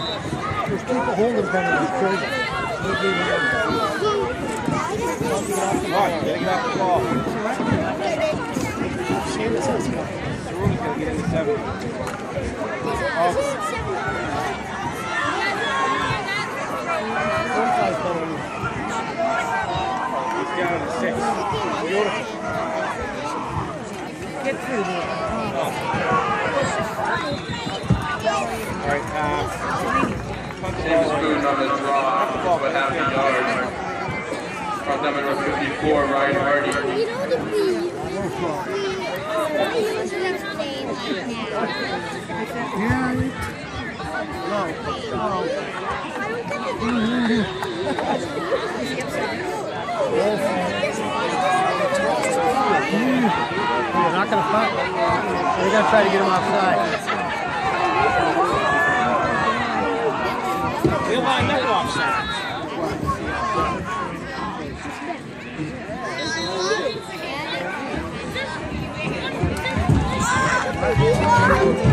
There's people holding penalties. It's crazy. Come on, you gotta get off the ball. Seamus has to go. Cerruto's gonna get into 7. He's down to 6. Beautiful. Get through there. All right, James Boone on the draw, but half a yard. Cross number 54, Ryan Hardy. You know the Yeah. No. They're not going to fight. They're going to try to get him offside. They'll line up offside. offside.